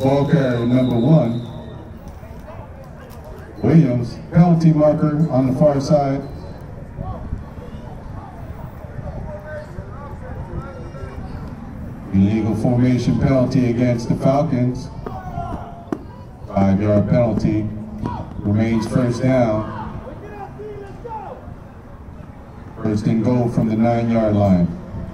Ball carrier number 1, Williams, penalty marker on the far side. Illegal formation penalty against the Falcons. 5-yard penalty. Remains first down. First and goal from the 9-yard line.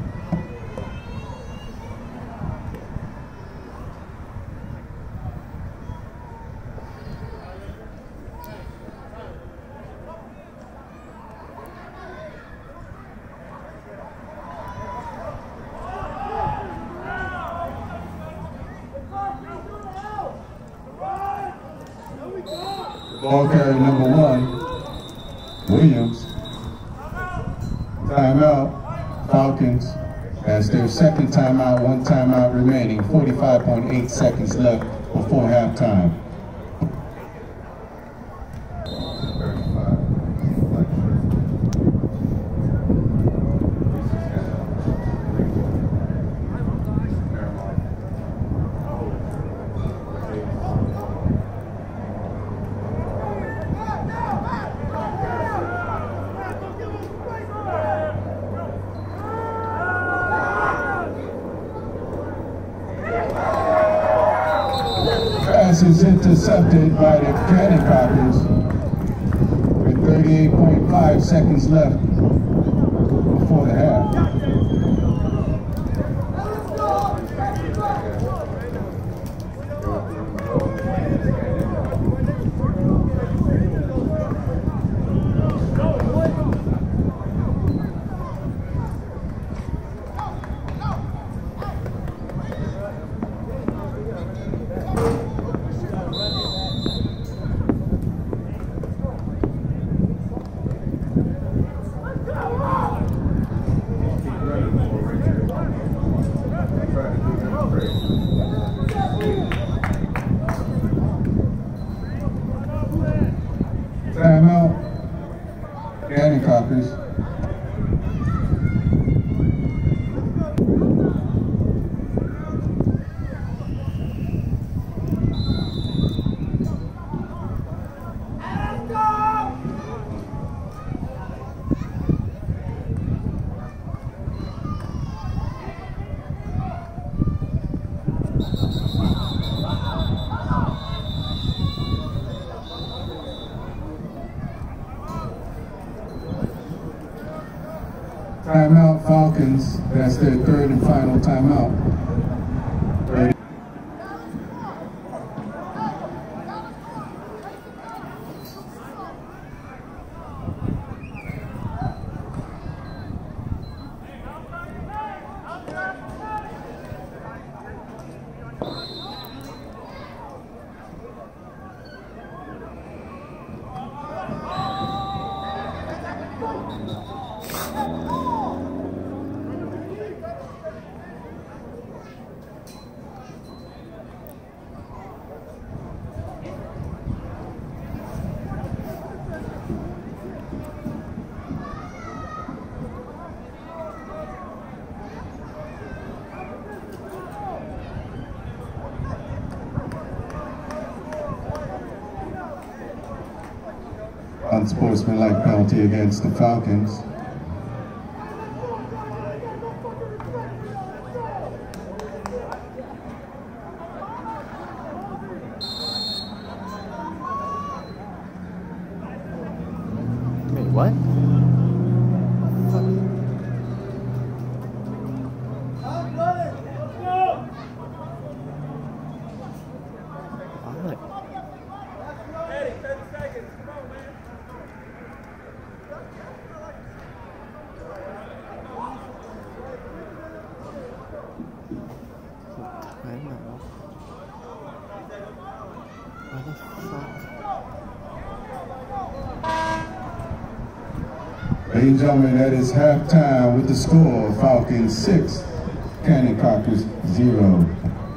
Ball carrier number 1, Williams. Timeout, Falcons. That's their second timeout, 1 timeout remaining. 45.8 seconds left before halftime. Pass is intercepted by the Cannon Cockers with 38.5 seconds left before the half. Timeout, Cannon Cockers. Timeout, Falcons. That's their third and final timeout. Unsportsmanlike penalty against the Falcons. Wait, what? Ladies and gentlemen, that is halftime with the score: Falcons 6, Cannon Cockers 0.